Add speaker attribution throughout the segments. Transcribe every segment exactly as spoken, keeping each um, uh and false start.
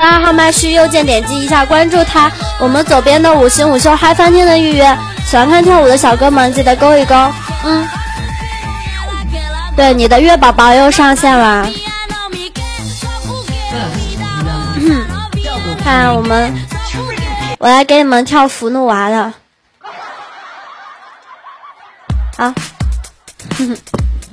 Speaker 1: 二号麦序右键点击一下关注他。我们左边的五行午休嗨翻天的预约，喜欢看跳舞的小哥们记得勾一勾。嗯，对，你的月宝宝又上线了。嗯，看我们，我来给你们跳福怒娃的。好。哼哼。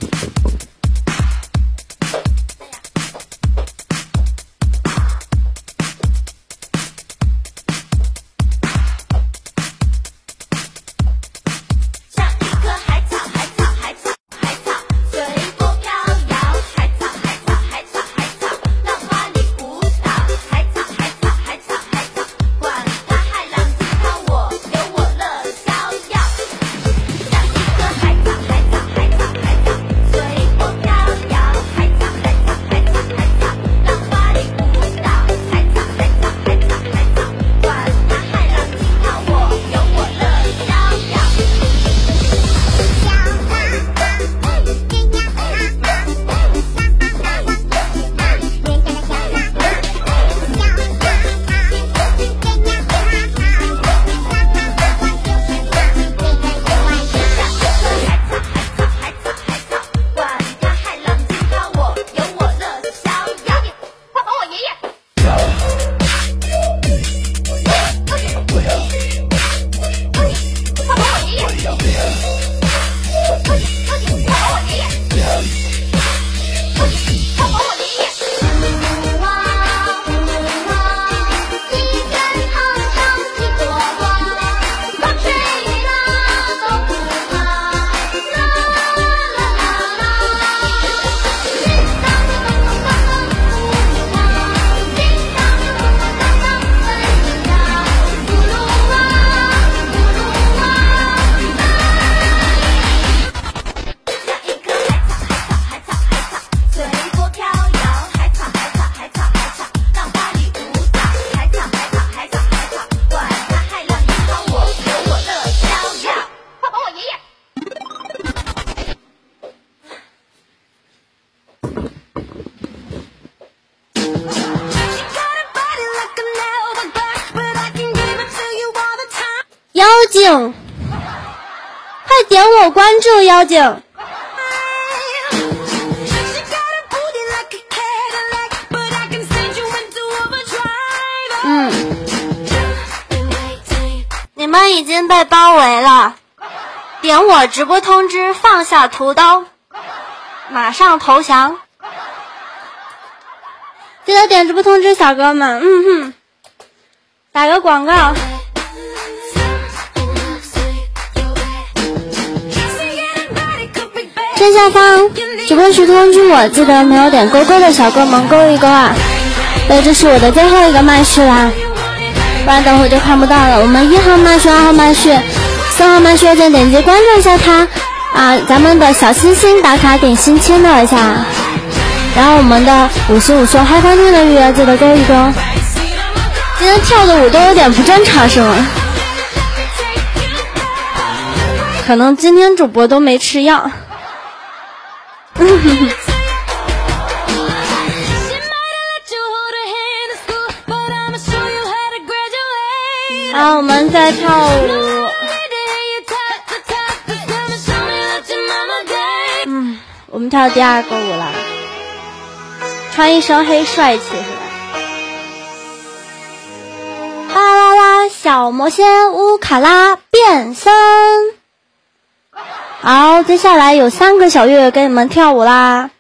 Speaker 1: 妖精，快点我关注妖精。嗯，你们已经被包围了，点我直播通知，放下屠刀，马上投降。记得点直播通知，小哥们。嗯哼，打个广告。正下方直播时通知我，记得没有点勾勾的小哥们勾一勾啊！对，这是我的最后一个麦序啦，不然等会就看不到了。我们一号麦序、二号麦序、四号麦序右键点击关注一下他啊，咱们的小星星打卡点心签到一下，然后我们的五十五秀嗨翻天的预约记得勾一勾。今天跳的舞都有点不正常是吗？可能今天主播都没吃药。好，我们再跳舞。嗯，我们跳第二个舞了，穿一身黑帅气是吧？啦啦啦，小魔仙乌卡拉变身。好，接下来有三个小月月给你们跳舞啦。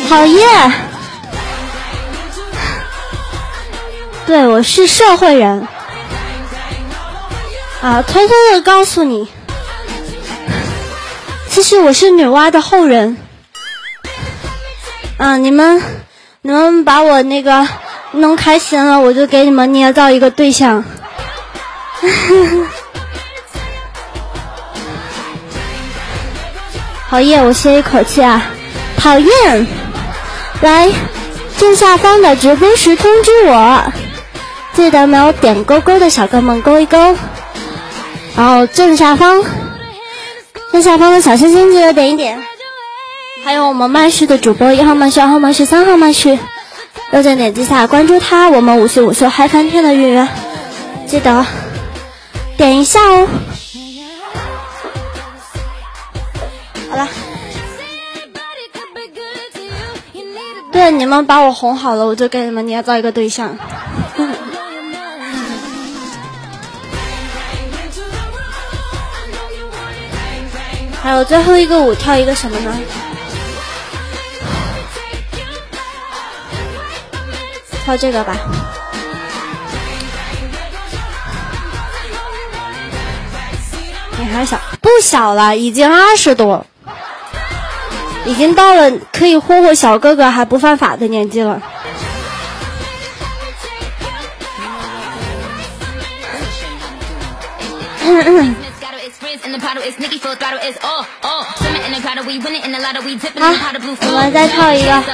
Speaker 1: 好耶！对，我是社会人啊，偷偷的告诉你，其实我是女娲的后人。啊，你们你们把我那个弄开心了，我就给你们捏造一个对象。好耶！我歇一口气啊，讨厌！来，正下方的直播时通知我，记得没有点勾勾的小哥们勾一勾。然后正下方，正下方的小星星记得点一点。还有我们麦序的主播一号麦序、二号麦序、三号麦序，右键点击下关注他，我们五秀五秀嗨翻天的预约，记得点一下哦。好了。对，你们把我哄好了，我就给你们捏造一个对象。还有最后一个舞跳一个什么呢？跳这个吧。你还小？不小了，已经二十多。已经到了可以霍霍小哥哥还不犯法的年纪了。好，我们再跳一个。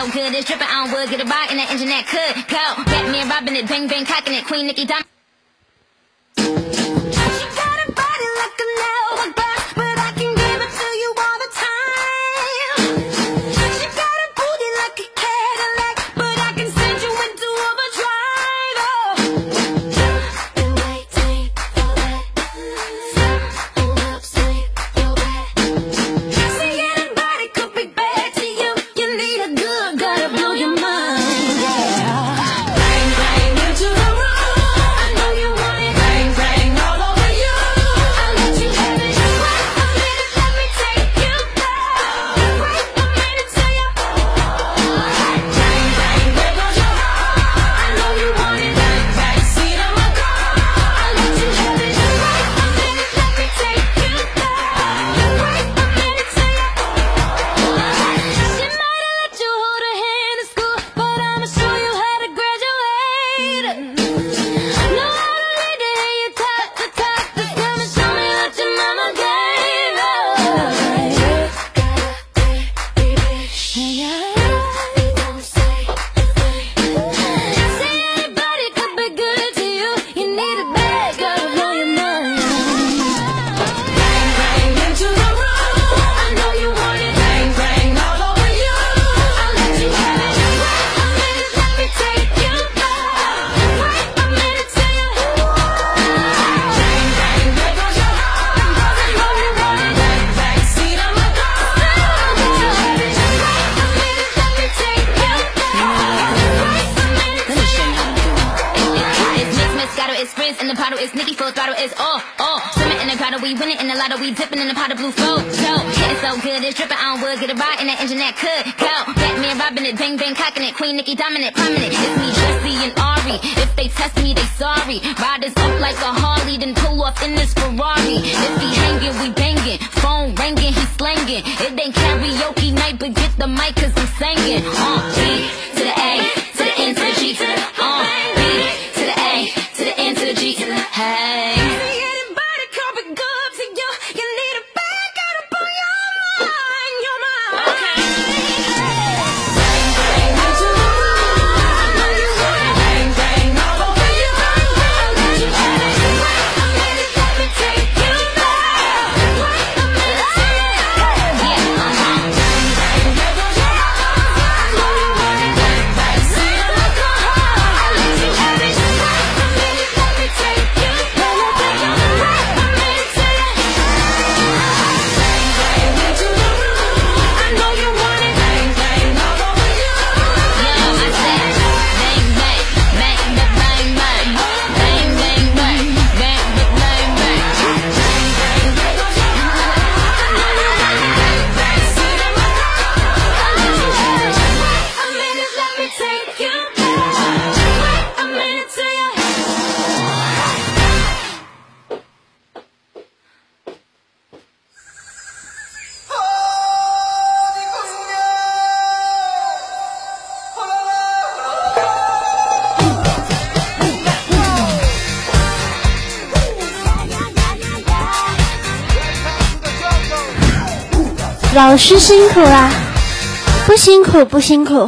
Speaker 1: 老师辛苦啦，不辛苦不辛苦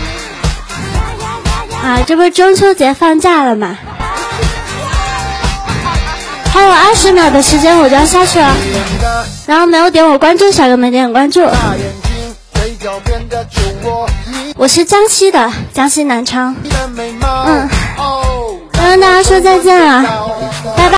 Speaker 1: 啊！这不是中秋节放假了吗？还有二十秒的时间我就要下去了，然后没有点我关注，小哥们点关注。我是江西的，江西南昌。嗯，要跟大家说再见了，拜拜。